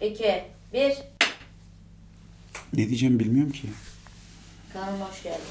2, 1. Ne diyeceğimi bilmiyorum ki. Kanalıma hoş geldin.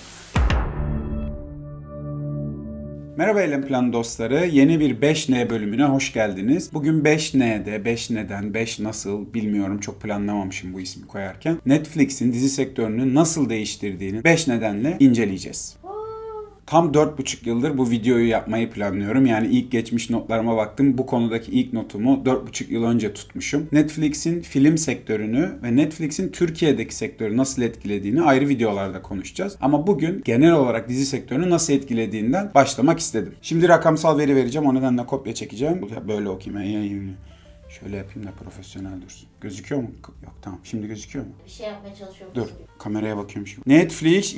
Merhaba Eylem Planı dostları. Yeni bir 5N bölümüne hoş geldiniz. Bugün 5N'de, 5 neden, 5 nasıl bilmiyorum. Çok planlamamışım bu ismi koyarken. Netflix'in dizi sektörünü nasıl değiştirdiğini 5 nedenle inceleyeceğiz. Tam 4,5 yıldır bu videoyu yapmayı planlıyorum. Yani ilk geçmiş notlarıma baktım. Bu konudaki ilk notumu 4,5 yıl önce tutmuşum. Netflix'in film sektörünü ve Netflix'in Türkiye'deki sektörü nasıl etkilediğini ayrı videolarda konuşacağız. Ama bugün genel olarak dizi sektörünü nasıl etkilediğinden başlamak istedim. Şimdi rakamsal veri vereceğim. O nedenle kopya çekeceğim. Böyle okuyayım. Şöyle yapayım da profesyonel dursun. Gözüküyor mu? Yok tamam. Şimdi gözüküyor mu? Bir şey yapmaya çalışıyorum. Dur. Kameraya bakıyorum şimdi. Netflix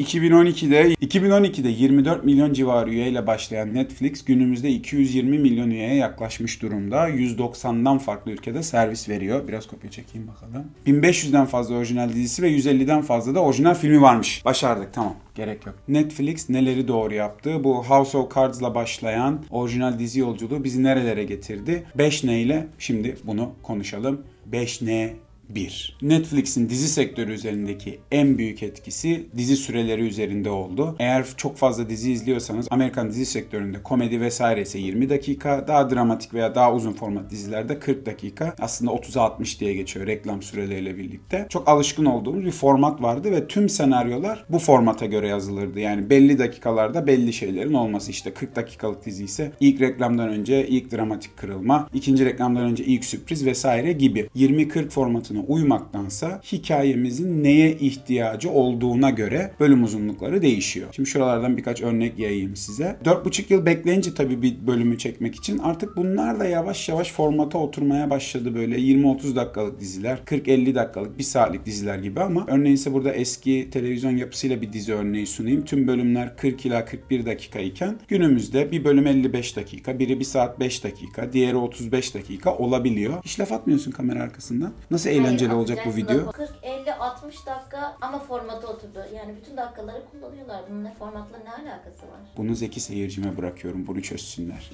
2012'de 24 milyon civarı üyeyle başlayan Netflix günümüzde 220 milyon üyeye yaklaşmış durumda. 190'dan farklı ülkede servis veriyor. Biraz kopya çekeyim bakalım. 1500'den fazla orijinal dizisi ve 150'den fazla da orijinal filmi varmış. Başardık, tamam. Gerek yok. Netflix neleri doğru yaptı? Bu House of Cards'la başlayan orijinal dizi yolculuğu bizi nerelere getirdi? 5N ile şimdi bunu konuşalım. 5N 1. Netflix'in dizi sektörü üzerindeki en büyük etkisi dizi süreleri üzerinde oldu. Eğer çok fazla dizi izliyorsanız Amerikan dizi sektöründe komedi vesaire ise 20 dakika, daha dramatik veya daha uzun format dizilerde 40 dakika. Aslında 30'a 60 diye geçiyor reklam süreleriyle birlikte. Çok alışkın olduğumuz bir format vardı ve tüm senaryolar bu formata göre yazılırdı. Yani belli dakikalarda belli şeylerin olması. İşte 40 dakikalık dizi ise ilk reklamdan önce ilk dramatik kırılma, ikinci reklamdan önce ilk sürpriz vesaire gibi. 20-40 formatına uymaktansa hikayemizin neye ihtiyacı olduğuna göre bölüm uzunlukları değişiyor. Şimdi şuralardan birkaç örnek yayayım size. 4,5 yıl bekleyince tabii bir bölümü çekmek için artık bunlar da yavaş yavaş formata oturmaya başladı, böyle 20-30 dakikalık diziler, 40-50 dakikalık, 1 saatlik diziler gibi. Ama örneğin ise burada eski televizyon yapısıyla bir dizi örneği sunayım. Tüm bölümler 40 ila 41 dakika iken günümüzde bir bölüm 55 dakika, biri 1 saat 5 dakika, diğeri 35 dakika olabiliyor. Hiç laf atmıyorsun kamera arkasından. Nasıl eğlenceli olacak bu video? 40, 50, 60 dakika ama formata oturdu. Yani bütün dakikaları kullanıyorlar. Bunun formatla ne alakası var? Bunu zeki seyircime bırakıyorum. Bunu çözsünler.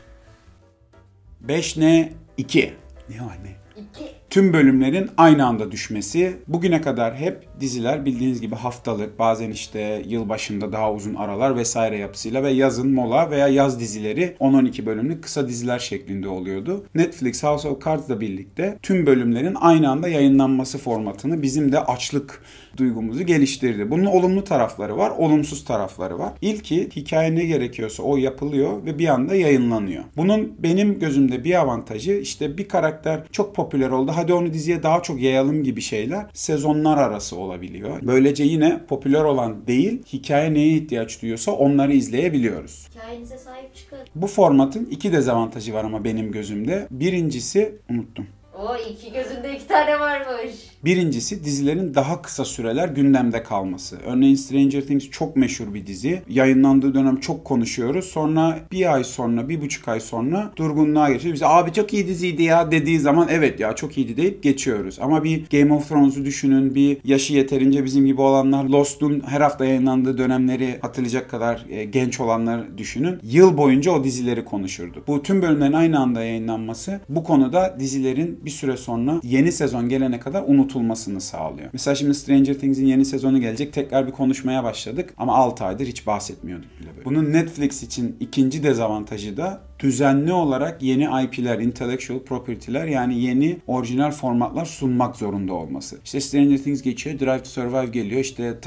5N 2. Ne var ne? 2. Tüm bölümlerin aynı anda düşmesi. Bugüne kadar hep diziler bildiğiniz gibi haftalık, bazen işte yılbaşında daha uzun aralar vesaire yapısıyla ve yazın mola veya yaz dizileri 10-12 bölümlük kısa diziler şeklinde oluyordu. Netflix House of Cards'la birlikte tüm bölümlerin aynı anda yayınlanması formatını bizim de açlık duygumuzu geliştirdi. Bunun olumlu tarafları var, olumsuz tarafları var. İlki, hikaye ne gerekiyorsa o yapılıyor ve bir anda yayınlanıyor. Bunun benim gözümde bir avantajı, işte bir karakter çok popüler oldu, hadi onu diziye daha çok yayalım gibi şeyler sezonlar arası olabiliyor. Böylece yine popüler olan değil, hikaye neye ihtiyaç duyuyorsa onları izleyebiliyoruz. Hikayenize sahip çıkın. Bu formatın 2 dezavantajı var ama benim gözümde. Birincisi, unuttum. O iki gözünde 2 tane varmış. Birincisi dizilerin daha kısa süreler gündemde kalması. Örneğin Stranger Things çok meşhur bir dizi. Yayınlandığı dönem çok konuşuyoruz. Sonra bir ay sonra, 1,5 ay sonra durgunluğa geçiyor. Bize abi çok iyi diziydi ya dediği zaman evet ya çok iyiydi deyip geçiyoruz. Ama bir Game of Thrones'u düşünün. Bir yaşı yeterince bizim gibi olanlar, Lost'un her hafta yayınlandığı dönemleri hatırlayacak kadar genç olanlar düşünün. Yıl boyunca o dizileri konuşurdu. Bu tüm bölümlerin aynı anda yayınlanması bu konuda dizilerin bir süre sonra yeni sezon gelene kadar unutulmasını sağlıyor. Mesela şimdi Stranger Things'in yeni sezonu gelecek. Tekrar bir konuşmaya başladık ama 6 aydır hiç bahsetmiyorduk bile böyle. Bunun Netflix için ikinci dezavantajı da düzenli olarak yeni IP'ler, intellectual property'ler, yani yeni orijinal formatlar sunmak zorunda olması. İşte Stranger Things geçiyor, Drive to Survive geliyor, işte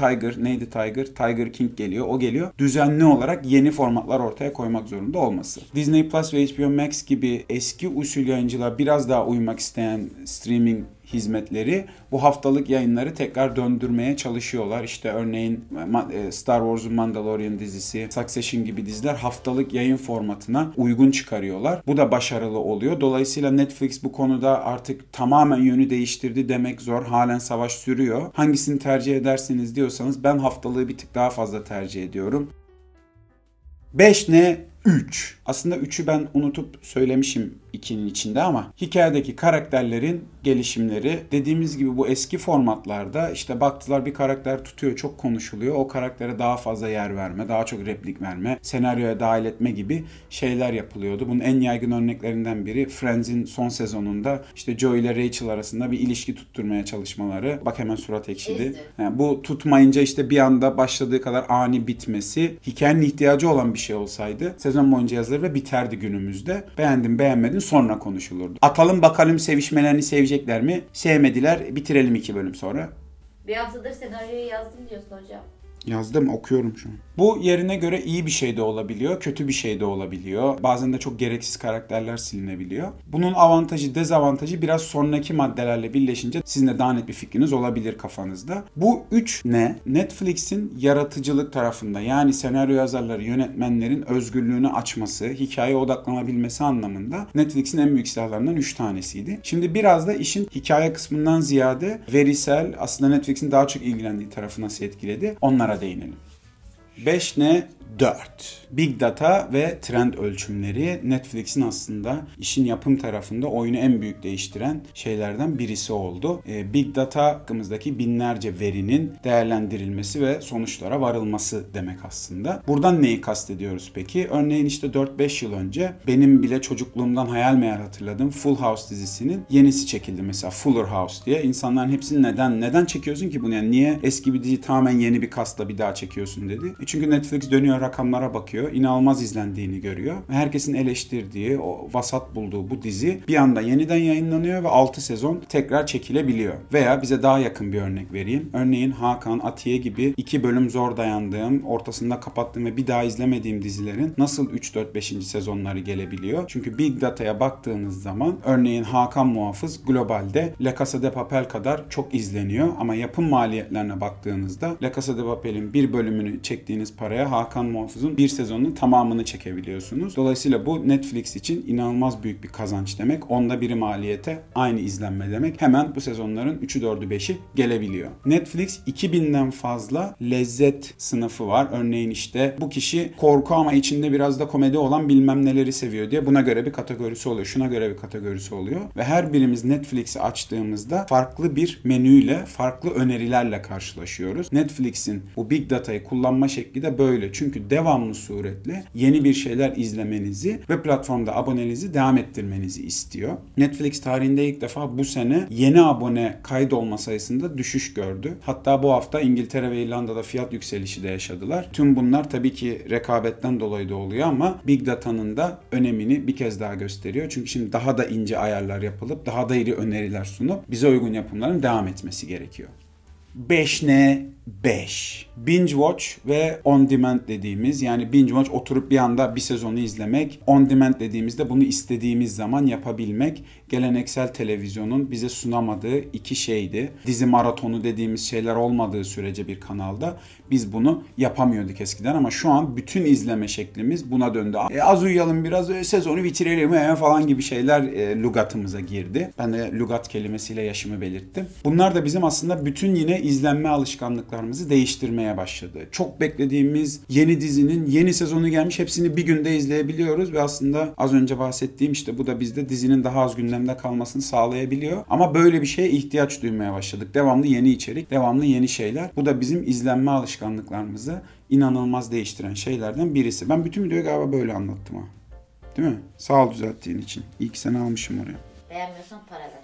Tiger King geliyor, o geliyor. Düzenli olarak yeni formatlar ortaya koymak zorunda olması. Disney Plus ve HBO Max gibi eski usul yayıncılar biraz daha uymak isteyen streaming hizmetleri bu haftalık yayınları tekrar döndürmeye çalışıyorlar. İşte örneğin Star Wars'un Mandalorian dizisi, Succession gibi diziler haftalık yayın formatına uygun çıkarıyorlar. Bu da başarılı oluyor. Dolayısıyla Netflix bu konuda artık tamamen yönü değiştirdi demek zor. Halen savaş sürüyor. Hangisini tercih edersiniz diyorsanız ben haftalığı bir tık daha fazla tercih ediyorum. 5N 3. Aslında 3'ü ben unutup söylemişim 2'nin içinde ama hikayedeki karakterlerin gelişimleri, dediğimiz gibi bu eski formatlarda işte baktılar bir karakter tutuyor, çok konuşuluyor. O karaktere daha fazla yer verme, daha çok replik verme, senaryoya dahil etme gibi şeyler yapılıyordu. Bunun en yaygın örneklerinden biri Friends'in son sezonunda işte Joey ile Rachel arasında bir ilişki tutturmaya çalışmaları. Bak hemen surat ekşidi. Yani bu tutmayınca işte bir anda başladığı kadar ani bitmesi, hikayenin ihtiyacı olan bir şey olsaydı sezon boyunca yazılır ve biterdi günümüzde. Beğendim beğenmedin sonra konuşulurdu. Atalım bakalım sevişmelerini sevecekler mi? Sevmediler, bitirelim 2 bölüm sonra. Bir haftadır senaryoyu yazdım diyorsun hocam. Yazdım, okuyorum şu an. Bu yerine göre iyi bir şey de olabiliyor, kötü bir şey de olabiliyor. Bazen de çok gereksiz karakterler silinebiliyor. Bunun avantajı, dezavantajı biraz sonraki maddelerle birleşince sizin de daha net bir fikriniz olabilir kafanızda. Bu 3 ne? Netflix'in yaratıcılık tarafında, yani senaryo yazarları, yönetmenlerin özgürlüğünü açması, hikayeye odaklanabilmesi anlamında Netflix'in en büyük silahlarından 3 tanesiydi. Şimdi biraz da işin hikaye kısmından ziyade verisel, aslında Netflix'in daha çok ilgilendiği tarafı nasıl etkiledi, onlara değinelim. 5 ne? 4. Big Data ve trend ölçümleri Netflix'in aslında işin yapım tarafında oyunu en büyük değiştiren şeylerden birisi oldu. Big Data hakkımızdaki binlerce verinin değerlendirilmesi ve sonuçlara varılması demek aslında. Buradan neyi kastediyoruz peki? Örneğin işte 4-5 yıl önce benim bile çocukluğumdan hayal meyal hatırladığım Full House dizisinin yenisi çekildi mesela, Fuller House diye. İnsanların hepsini neden çekiyorsun ki bunu? Yani niye eski bir dizi tamamen yeni bir kastla bir daha çekiyorsun dedi. Çünkü Netflix dönüyor, rakamlara bakıyor. İnanılmaz izlendiğini görüyor. Herkesin eleştirdiği, o vasat bulduğu bu dizi bir anda yeniden yayınlanıyor ve 6 sezon tekrar çekilebiliyor. Veya bize daha yakın bir örnek vereyim. Örneğin Hakan, Atiye gibi 2 bölüm zor dayandığım, ortasında kapattığım ve bir daha izlemediğim dizilerin nasıl 3, 4, 5. sezonları gelebiliyor? Çünkü Big Data'ya baktığınız zaman örneğin Hakan Muhafız globalde La Casa de Papel kadar çok izleniyor ama yapım maliyetlerine baktığınızda La Casa de Papel'in bir bölümünü çektiğiniz paraya Hakan Muhafız'ın bir sezonun tamamını çekebiliyorsunuz. Dolayısıyla bu Netflix için inanılmaz büyük bir kazanç demek. Onda biri maliyete aynı izlenme demek. Hemen bu sezonların 3'ü 4'ü 5'i gelebiliyor. Netflix 2000'den fazla lezzet sınıfı var. Örneğin işte bu kişi korku ama içinde biraz da komedi olan bilmem neleri seviyor diye buna göre bir kategorisi oluyor. Şuna göre bir kategorisi oluyor. Ve her birimiz Netflix'i açtığımızda farklı bir menüyle, farklı önerilerle karşılaşıyoruz. Netflix'in bu Big Data'yı kullanma şekli de böyle. Çünkü devamlı suretle yeni bir şeyler izlemenizi ve platformda aboneliğinizi devam ettirmenizi istiyor. Netflix tarihinde ilk defa bu sene yeni abone kaydolma sayısında düşüş gördü. Hatta bu hafta İngiltere ve İrlanda'da fiyat yükselişi de yaşadılar. Tüm bunlar tabii ki rekabetten dolayı da oluyor ama Big Data'nın da önemini bir kez daha gösteriyor. Çünkü şimdi daha da ince ayarlar yapılıp daha da iri öneriler sunup bize uygun yapımların devam etmesi gerekiyor. 5 ne? 5. Binge watch ve on demand dediğimiz, yani binge watch oturup bir anda bir sezonu izlemek. On demand dediğimizde bunu istediğimiz zaman yapabilmek. Geleneksel televizyonun bize sunamadığı iki şeydi. Dizi maratonu dediğimiz şeyler olmadığı sürece bir kanalda biz bunu yapamıyorduk eskiden ama şu an bütün izleme şeklimiz buna döndü. Az uyuyalım biraz, sezonu bitirelim falan gibi şeyler lügatımıza girdi. Ben de lügat kelimesiyle yaşımı belirttim. Bunlar da bizim aslında bütün yine izlenme alışkanlıklarımızı değiştirmeye başladı. Çok beklediğimiz yeni dizinin yeni sezonu gelmiş, hepsini bir günde izleyebiliyoruz ve aslında az önce bahsettiğim işte bu da bizde dizinin daha az gündemde kalmasını sağlayabiliyor. Ama böyle bir şeye ihtiyaç duymaya başladık. Devamlı yeni içerik, devamlı yeni şeyler. Bu da bizim izlenme alışkanlıklarımızı inanılmaz değiştiren şeylerden birisi. Ben bütün videoyu galiba böyle anlattım ha. Değil mi? Sağ ol düzelttiğin için. İyi ki seni almışım oraya. Beğenmiyorsan para ver.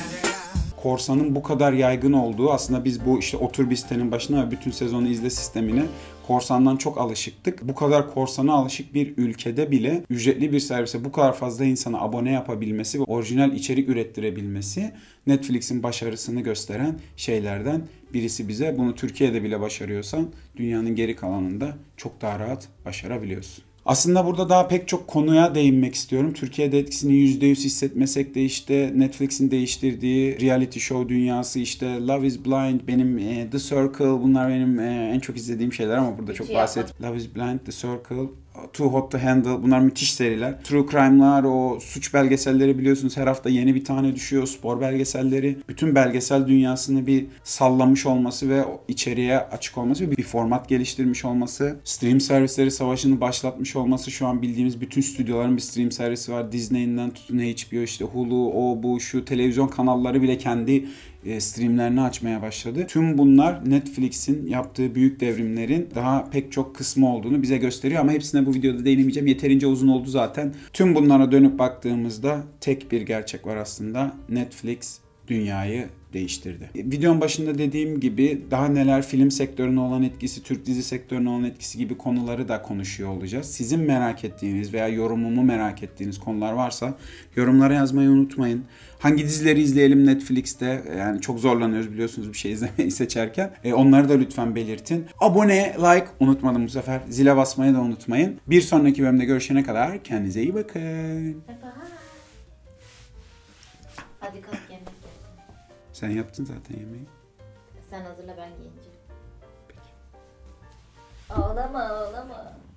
Korsanın bu kadar yaygın olduğu, aslında biz bu işte otur bir sitenin başına ve bütün sezonu izle sistemine korsandan çok alışıktık. Bu kadar korsana alışık bir ülkede bile ücretli bir servise bu kadar fazla insana abone yapabilmesi ve orijinal içerik ürettirebilmesi Netflix'in başarısını gösteren şeylerden birisi bize. Bunu Türkiye'de bile başarıyorsan dünyanın geri kalanında çok daha rahat başarabiliyorsun. Aslında burada daha pek çok konuya değinmek istiyorum. Türkiye'de etkisini %100 hissetmesek de işte Netflix'in değiştirdiği reality show dünyası, işte Love is Blind, benim The Circle, bunlar benim en çok izlediğim şeyler ama burada çok bahset. Love is Blind, The Circle, Too Hot to Handle, bunlar müthiş seriler. True Crime'lar, o suç belgeselleri biliyorsunuz her hafta yeni bir tane düşüyor. Spor belgeselleri. Bütün belgesel dünyasını bir sallamış olması ve içeriye açık olması ve bir format geliştirmiş olması. Stream servisleri savaşını başlatmış olması. Şu an bildiğimiz bütün stüdyoların bir stream servisi var. Disney'inden tutun HBO, işte Hulu, o bu şu televizyon kanalları bile kendi streamlerini açmaya başladı. Tüm bunlar Netflix'in yaptığı büyük devrimlerin daha pek çok kısmı olduğunu bize gösteriyor ama hepsine bu videoda değinemeyeceğim. Yeterince uzun oldu zaten. Tüm bunlara dönüp baktığımızda tek bir gerçek var aslında. Netflix dünyayı değiştirdi. Videonun başında dediğim gibi daha neler, film sektörüne olan etkisi, Türk dizi sektörüne olan etkisi gibi konuları da konuşuyor olacağız. Sizin merak ettiğiniz veya yorumumu merak ettiğiniz konular varsa yorumlara yazmayı unutmayın. Hangi dizileri izleyelim Netflix'te? Yani çok zorlanıyoruz biliyorsunuz bir şey izlemeyi seçerken. Onları da lütfen belirtin. Abone, like unutmadım bu sefer. Zile basmayı da unutmayın. Bir sonraki bölümde görüşene kadar kendinize iyi bakın. Bye bye. Hadi kalk yemek yap. Sen yaptın zaten yemeği. Sen hazırla, ben giyineceğim. Peki. Ağlama ağlama.